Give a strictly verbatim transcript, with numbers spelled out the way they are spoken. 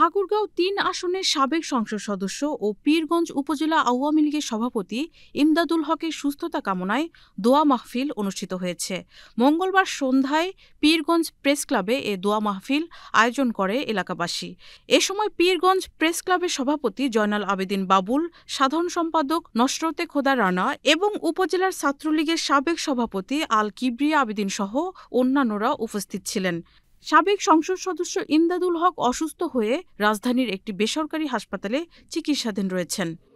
ঠাকুরগাঁও তিন আসনের সাবেক সংসদ সদস্য ও পীরগঞ্জ উপজেলা আওয়ামী লীগের সভাপতি ইমদাদুল হকের সুস্থতা কামনায় দোয়া মাহফিল অনুষ্ঠিত হয়েছে। মঙ্গলবার সন্ধ্যায় পীরগঞ্জ প্রেস ক্লাবে এ দোয়া মাহফিল আয়োজন করে এলাকাবাসী। এ সময় পীরগঞ্জ প্রেস ক্লাবের সভাপতি জয়নাল আবেদিন বাবুল, সাধারণ সম্পাদক নসরতে খোদা রানা এবং উপজেলার ছাত্রলীগের সাবেক সভাপতি আল কিবরিয়া আবেদিন সহ অন্যান্যরা উপস্থিত ছিলেন। সাবেক সংসদ সদস্য ইমদাদুল হক অসুস্থ হয়ে রাজধানীর একটি বেসরকারি হাসপাতালে চিকিৎসাধীন রয়েছেন।